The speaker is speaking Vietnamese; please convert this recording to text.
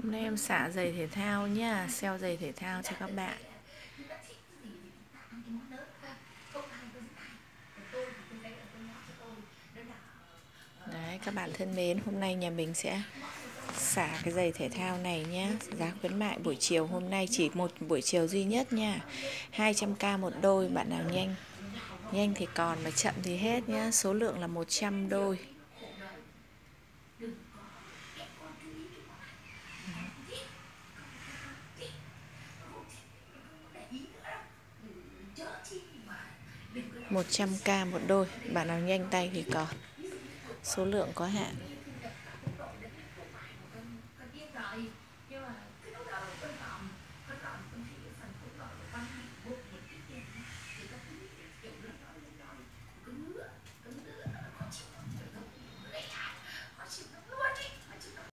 Hôm nay em xả giày thể thao nhá, sale giày thể thao cho các bạn. Đấy, các bạn thân mến, hôm nay nhà mình sẽ xả cái giày thể thao này nhá. Giá khuyến mại buổi chiều hôm nay chỉ một buổi chiều duy nhất nha. 200k một đôi, bạn nào nhanh nhanh thì còn, mà chậm thì hết nhá. Số lượng là 100 đôi. Một 100k một đôi, bạn nào nhanh tay thì còn, số lượng có hạn.